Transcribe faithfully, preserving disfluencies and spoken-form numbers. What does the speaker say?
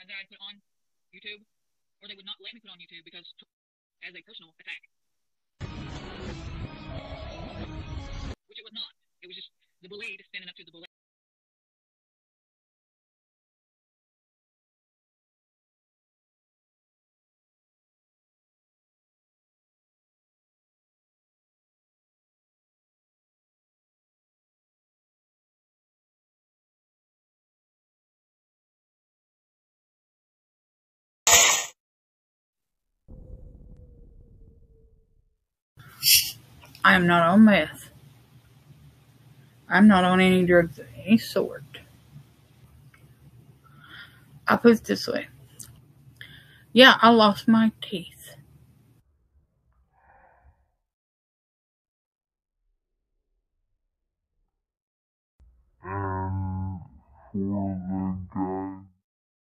that I put on YouTube, or they would not let me put on YouTube because as a personal attack, which it was not. It was just the bullied standing up to the bully. I am not on meth. I'm not on any drugs of any sort. I put it this way. Yeah, I lost my teeth. And for the guy